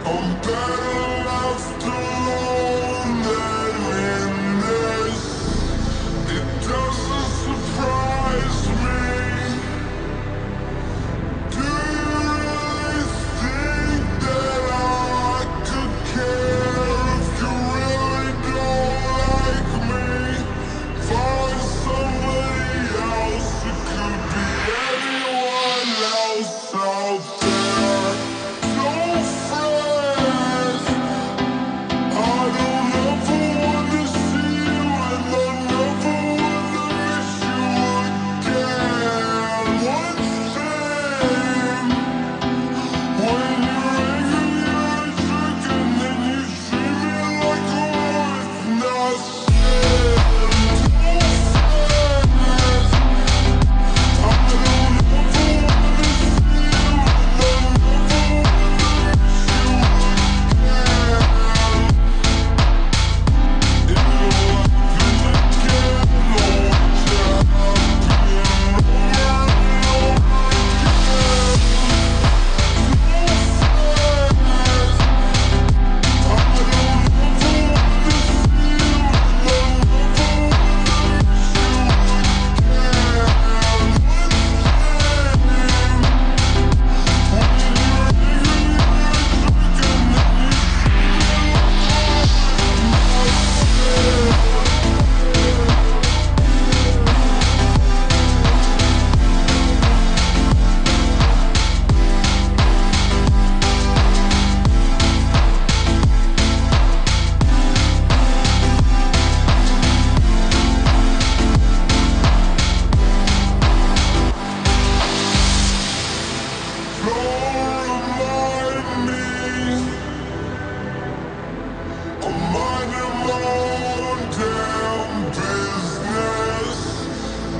I'm better left alone than in this. It doesn't surprise me. Do you really think that I could care if you really don't like me? Find somebody else, it could be anyone else out there. Don't fret, I don't ever wanna see you, and I never wanna miss you again. One thing, when you're angry, you're a jerk, and then you treat me like a worth nothing. Don't fret, I don't ever wanna see you, and I never wanna miss you again. If your life is a candle, watch it happen over and over again.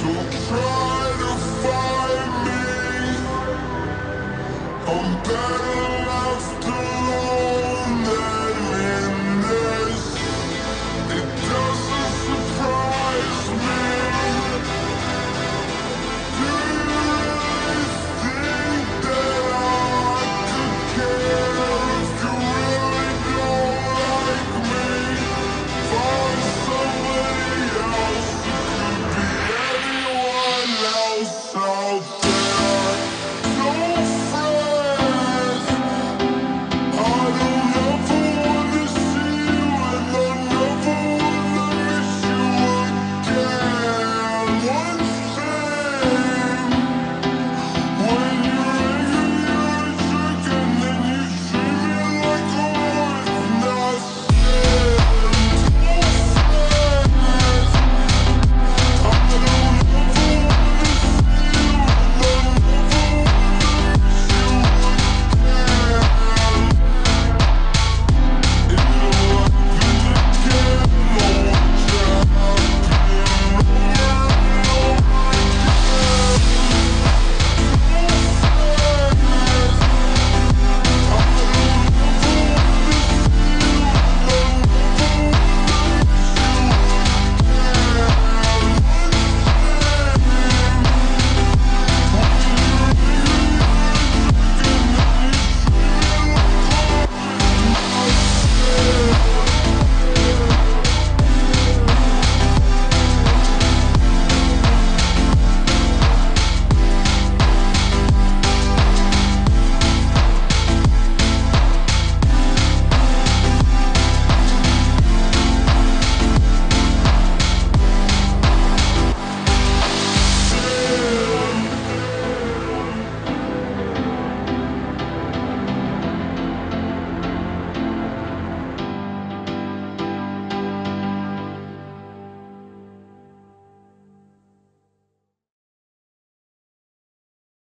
I'm better